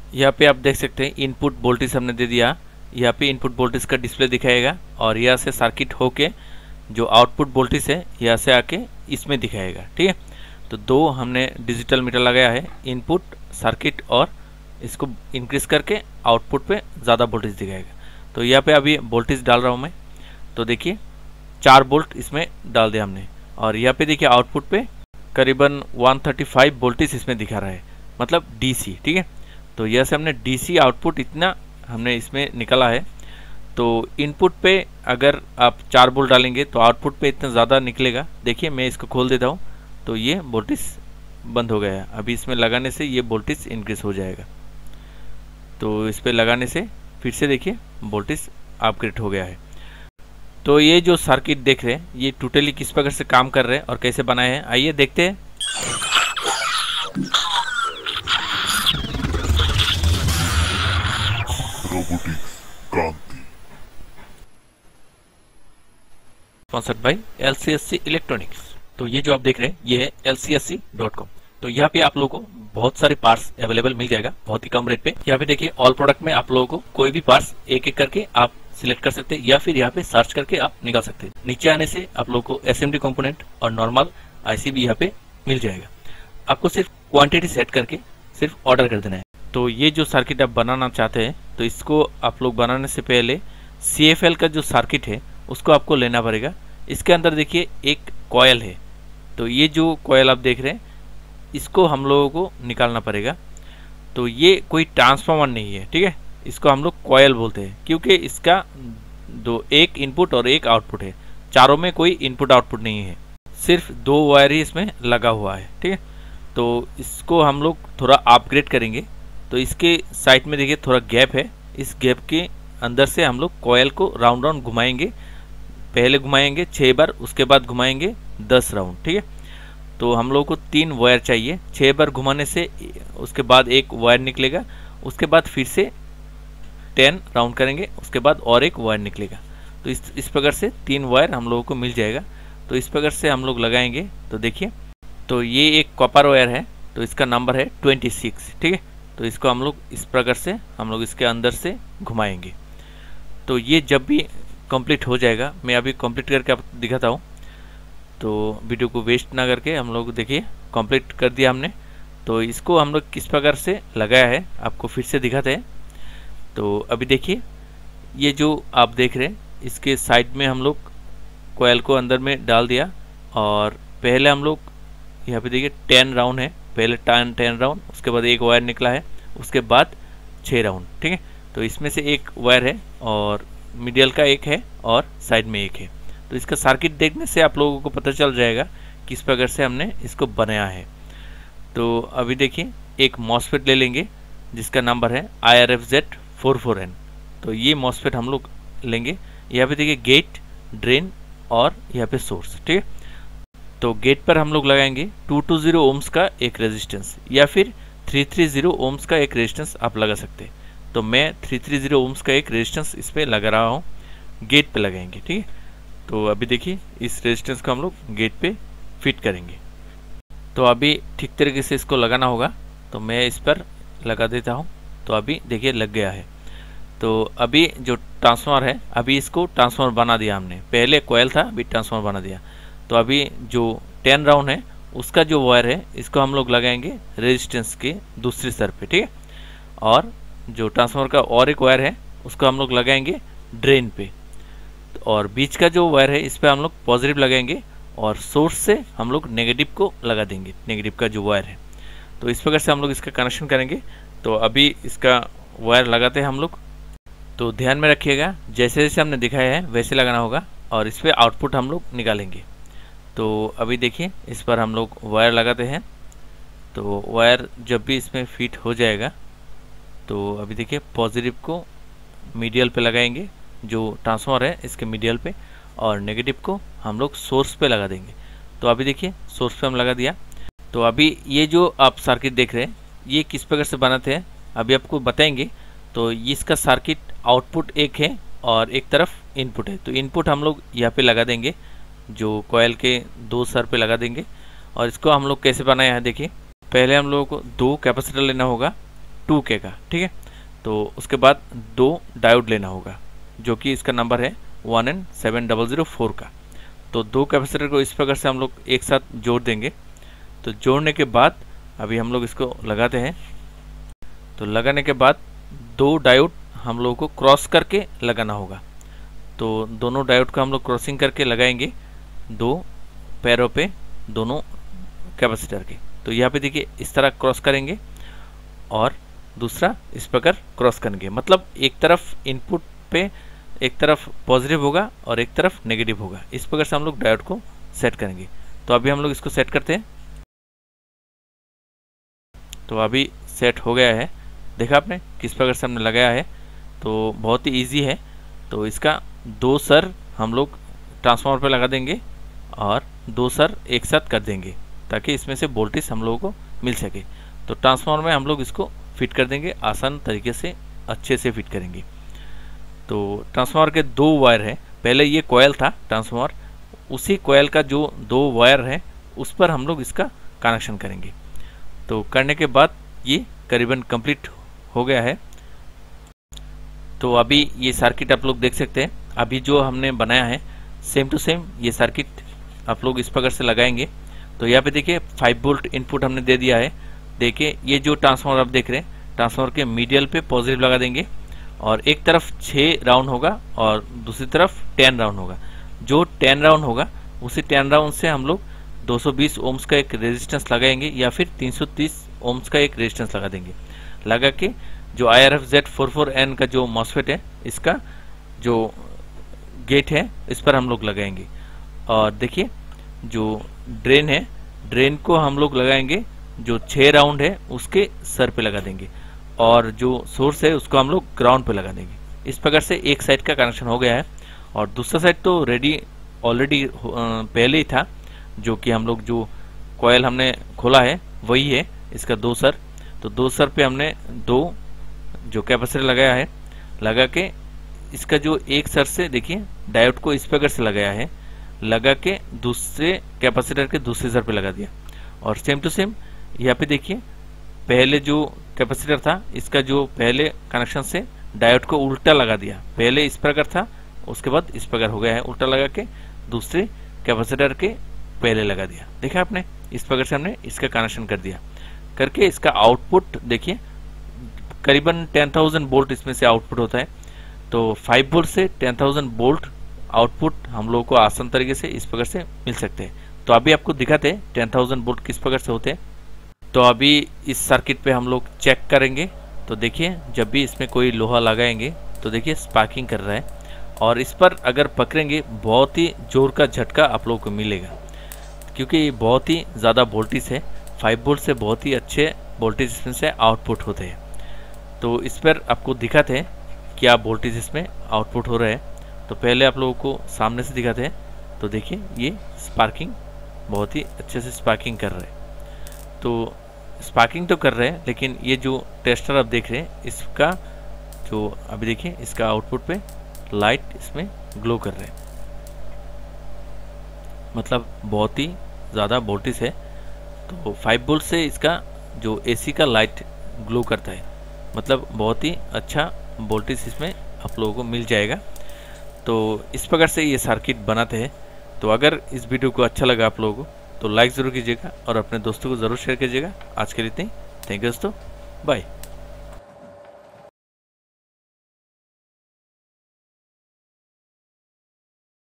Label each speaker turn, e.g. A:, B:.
A: यहाँ पे आप देख सकते हैं इनपुट वोल्टेज हमने दे दिया। यहाँ पे इनपुट वोल्टेज का डिस्प्ले दिखाएगा और यहाँ से सर्किट होके जो आउटपुट वोल्टेज है यहाँ से आके इसमें दिखाएगा। ठीक है, तो दो हमने डिजिटल मीटर लगाया है, इनपुट सर्किट, और इसको इंक्रीज करके आउटपुट पे ज़्यादा वोल्टेज दिखाएगा। तो यहाँ पे अभी वोल्टेज डाल रहा हूँ मैं। तो देखिए 4 वोल्ट इसमें डाल दिया हमने, और यहाँ पे देखिए आउटपुट पे करीबन 135 वोल्टेज इसमें दिखा रहा है, मतलब डीसी। ठीक है, तो यह से हमने डीसी आउटपुट इतना हमने इसमें निकाला है। तो इनपुट पे अगर आप 4 वोल्ट डालेंगे तो आउटपुट पे इतना ज़्यादा निकलेगा। देखिए मैं इसको खोल देता हूँ, तो ये वोल्टेज बंद हो गया है। अभी इसमें लगाने से ये वोल्टेज इंक्रीज हो जाएगा। तो इस पे लगाने से फिर से देखिए वोल्टेज अपग्रेड हो गया है। तो ये जो सर्किट देख रहे हैं ये टोटली किस प्रकार से काम कर रहे हैं और कैसे बनाए हैं, आइए देखते हैं।
B: Robotics Kanti,
A: sponsored by LCSC electronics. तो ये जो आप देख रहे हैं ये है LCSC.com। तो यहाँ पे आप लोगों को बहुत सारे पार्ट्स अवेलेबल मिल जाएगा बहुत ही कम रेट पे। यहाँ पे देखिए ऑल प्रोडक्ट में आप लोगों को कोई भी पार्ट्स एक एक करके आप सिलेक्ट कर सकते हैं, या फिर यहाँ पे सर्च करके आप निकाल सकते हैं। नीचे आने से आप लोगों को SMD कंपोनेंट और नॉर्मल IC भी यहाँ पे मिल जाएगा। आपको सिर्फ क्वांटिटी सेट करके सिर्फ ऑर्डर कर देना है। तो ये जो सर्किट आप बनाना चाहते हैं तो इसको आप लोग बनाने से पहले CFL का जो सर्किट है उसको आपको लेना पड़ेगा। इसके अंदर देखिए एक कॉयल है, तो ये जो कॉयल आप देख रहे हैं इसको हम लोगों को निकालना पड़ेगा। तो ये कोई ट्रांसफार्मर नहीं है, ठीक है, इसको हम लोग कॉयल बोलते हैं क्योंकि इसका एक इनपुट और एक आउटपुट है। चारों में कोई इनपुट आउटपुट नहीं है, सिर्फ 2 वायर ही इसमें लगा हुआ है। ठीक है, तो इसको हम लोग थोड़ा अपग्रेड करेंगे। तो इसके साइड में देखिए थोड़ा गैप है, इस गैप के अंदर से हम लोग कॉयल को राउंड राउंड घुमाएंगे। पहले घुमाएंगे 6 बार, उसके बाद घुमाएंगे 10 राउंड। ठीक है, तो हम लोग को 3 वायर चाहिए। 6 बार घुमाने से उसके बाद एक वायर निकलेगा, उसके बाद फिर से 10 राउंड करेंगे, उसके बाद और एक वायर निकलेगा। तो इस प्रकार से 3 वायर हम लोगों को मिल जाएगा। तो इस प्रकार से हम लोग लगाएंगे। तो देखिए, तो ये एक कॉपर वायर है, तो इसका नंबर है 26। ठीक है, तो इसको हम लोग इस प्रकार से हम लोग इसके अंदर से घुमाएंगे। तो ये जब भी कंप्लीट हो जाएगा, मैं अभी कंप्लीट करके आपको दिखाता हूँ। तो वीडियो को वेस्ट ना करके हम लोग देखिए कंप्लीट कर दिया हमने। तो इसको हम लोग किस प्रकार से लगाया है आपको फिर से दिखाते हैं। तो अभी देखिए ये जो आप देख रहे हैं इसके साइड में हम लोग कॉयल को अंदर में डाल दिया, और पहले हम लोग यहाँ पे देखिए 10 राउंड है, पहले 10 राउंड, उसके बाद एक वायर निकला है, उसके बाद 6 राउंड। ठीक है, तो इसमें से एक वायर है और मिडिल का एक है और साइड में एक है। तो इसका सर्किट देखने से आप लोगों को पता चल जाएगा किस प्रकार से हमने इसको बनाया है। तो अभी देखिए एक मॉसफेट ले लेंगे जिसका नंबर है IRFZ44N। तो ये मॉसफेट हम लोग लेंगे। यहाँ पे देखिए गेट, ड्रेन और यहाँ पे सोर्स। ठीक है, तो गेट पर हम लोग लगाएंगे 220 ओम्स का एक रेजिस्टेंस, या फिर 330 ओम्स का एक रेजिस्टेंस आप लगा सकते हैं। तो मैं 330 ओम्स का एक रेजिस्टेंस इस पर लगा रहा हूँ, गेट पे लगाएंगे। ठीक है, तो अभी देखिए इस रेजिस्टेंस को हम लोग गेट पे फिट करेंगे। तो अभी ठीक तरीके से इसको लगाना होगा, तो मैं इस पर लगा देता हूँ। तो अभी देखिए लग गया है। तो अभी जो ट्रांसफार्मर है, अभी इसको ट्रांसफार्मर बना दिया हमने। पहले कॉयल था, अभी ट्रांसफार्मर बना दिया। तो अभी जो 10 राउंड है उसका जो वायर है इसको हम लोग लगाएंगे रेजिस्टेंस के दूसरी सर पे। ठीक है, और जो ट्रांसफार्मर का और एक वायर है उसको हम लोग लगाएंगे ड्रेन पे, और बीच का जो वायर है इस पर हम लोग पॉजिटिव लगाएंगे, और सोर्स से हम लोग नेगेटिव को लगा देंगे, नेगेटिव का जो वायर है। तो इस प्रकार से हम लोग इसका कनेक्शन करेंगे। तो अभी इसका वायर लगाते हैं हम लोग। तो ध्यान में रखिएगा, जैसे जैसे हमने दिखाया है वैसे लगाना होगा, और इस पर आउटपुट हम लोग निकालेंगे। तो अभी देखिए इस पर हम लोग वायर लगाते हैं। तो वायर जब भी इसमें फिट हो जाएगा, तो अभी देखिए पॉजिटिव को मीडियल पे लगाएंगे, जो ट्रांसफार्मर है इसके मीडियल पे, और नेगेटिव को हम लोग सोर्स पे लगा देंगे। तो अभी देखिए सोर्स पे हम लगा दिया। तो अभी ये जो आप सर्किट देख रहे हैं ये किस प्रकार से बनाते हैं अभी आपको बताएंगे। तो इसका सर्किट आउटपुट एक है और एक तरफ इनपुट है। तो इनपुट हम लोग यहाँ पे लगा देंगे, जो कॉयल के 2 सर पे लगा देंगे। और इसको हम लोग कैसे बनाया है देखिए, पहले हम लोगों को 2 कैपेसिटर लेना होगा, 2K का, ठीक है। तो उसके बाद 2 डायोड लेना होगा जो कि इसका नंबर है 1N7004 का। तो 2 कैपेसिटर को इस प्रकार से हम लोग एक साथ जोड़ देंगे। तो जोड़ने के बाद अभी हम लोग इसको लगाते हैं। तो लगाने के बाद 2 डायोड हम लोगों को क्रॉस करके लगाना होगा। तो दोनों डायोड को हम लोग क्रॉसिंग करके लगाएंगे 2 पैरों पे दोनों कैपेसिटर के। तो यहाँ पे देखिए इस तरह क्रॉस करेंगे और दूसरा इस प्रकार क्रॉस करेंगे। मतलब एक तरफ इनपुट पे एक तरफ पॉजिटिव होगा और एक तरफ नेगेटिव होगा। इस प्रकार से हम लोग डायोड को सेट करेंगे। तो अभी हम लोग इसको सेट करते हैं। तो अभी सेट हो गया है, देखा आपने किस प्रकार से हमने लगाया है। तो बहुत ही ईजी है। तो इसका 2 सर हम लोग ट्रांसफार्मर पे लगा देंगे और 2 सर एक साथ कर देंगे ताकि इसमें से वोल्टेज हम लोगों को मिल सके। तो ट्रांसफार्मर में हम लोग इसको फिट कर देंगे, आसान तरीके से अच्छे से फिट करेंगे। तो ट्रांसफार्मर के 2 वायर हैं। पहले ये कॉयल था ट्रांसफार्मर, उसी कॉयल का जो 2 वायर है उस पर हम लोग इसका कनेक्शन करेंगे। तो करने के बाद ये करीबन कंप्लीट हो गया है। तो अभी ये सर्किट आप लोग देख सकते हैं। अभी जो हमने बनाया है सेम टू सेम ये सर्किट आप लोग इस प्रकार से लगाएंगे। तो यहाँ पे देखिए 5 वोल्ट इनपुट हमने दे दिया है। देखिए ये जो ट्रांसफार्मर आप देख रहे हैं, ट्रांसफार्मर के मीडियल पे पॉजिटिव लगा देंगे और एक तरफ 6 राउंड होगा और दूसरी तरफ 10 राउंड होगा। जो 10 राउंड होगा उसी 10 राउंड से हम लोग 220 ओम्स का एक रेजिस्टेंस लगाएंगे या फिर 330 ओम्स का एक रेजिस्टेंस लगा देंगे। लगा के जो IRF-Z44N का जो मॉसफेट है इसका जो गेट है इस पर हम लोग लगाएंगे। और देखिए जो ड्रेन है, ड्रेन को हम लोग लगाएंगे जो 6 राउंड है उसके सर पे लगा देंगे और जो सोर्स है उसको हम लोग ग्राउंड पे लगा देंगे। इस प्रकार से एक साइड का कनेक्शन हो गया है और दूसरा साइड तो रेडी ऑलरेडी पहले ही था। जो कि हम लोग जो कॉयल हमने खोला है वही है इसका 2 सर। तो 2 सर पे हमने 2 जो कैपेसिटर लगाया है, लगा के इसका जो एक सर से देखिए डायोड को इस प्रकार से लगाया है, लगा के दूसरे कैपेसिटर के दूसरे सर पे लगा दिया। और सेम टू सेम यहाँ पे देखिए पहले जो कैपेसिटर था इसका जो पहले कनेक्शन से डायोड को उल्टा लगा दिया। पहले इस प्रकार था, उसके बाद इस प्रकार हो गया है, उल्टा लगा के दूसरे कैपेसिटर के पहले लगा दिया। देखा आपने, इस प्रकार से हमने इसका कनेक्शन कर दिया। करके इसका आउटपुट देखिए करीबन 10,000 वोल्ट इसमें से आउटपुट होता है। तो 5 वोल्ट से 10,000 वोल्ट आउटपुट हम लोगों को आसान तरीके से इस प्रकार से मिल सकते हैं। तो अभी आपको दिखाते हैं 10,000 वोल्ट किस प्रकार से होते हैं। तो अभी इस सर्किट पे हम लोग चेक करेंगे। तो देखिए जब भी इसमें कोई लोहा लगाएंगे तो देखिए स्पार्किंग कर रहा है और इस पर अगर पकड़ेंगे बहुत ही जोर का झटका आप लोगों को मिलेगा क्योंकि ये बहुत ही ज़्यादा वोल्टेज है। 5 वोल्ट से बहुत ही अच्छे वोल्टेज इसमें से आउटपुट होते हैं। तो इस पर आपको दिखाते हैं क्या वोल्टेज इसमें आउटपुट हो रहा है। तो पहले आप लोगों को सामने से दिखाते हैं। तो देखिए ये स्पार्किंग बहुत ही अच्छे से स्पार्किंग कर रहा है। तो स्पार्किंग तो कर रहे हैं लेकिन ये जो टेस्टर आप देख रहे हैं इसका जो अभी देखिए इसका आउटपुट पे लाइट इसमें ग्लो कर रहे हैं, मतलब बहुत ही ज़्यादा वोल्टेज है। तो 5 वोल्ट से इसका जो एसी का लाइट ग्लो करता है, मतलब बहुत ही अच्छा वोल्टेज इसमें आप लोगों को मिल जाएगा। तो इस प्रकार से ये सर्किट बनाते हैं। तो अगर इस वीडियो को अच्छा लगा आप लोगों को तो लाइक ज़रूर कीजिएगा और अपने दोस्तों को ज़रूर शेयर कीजिएगा। आज के लिए इतना ही। थैंक यू दोस्तों, बाय।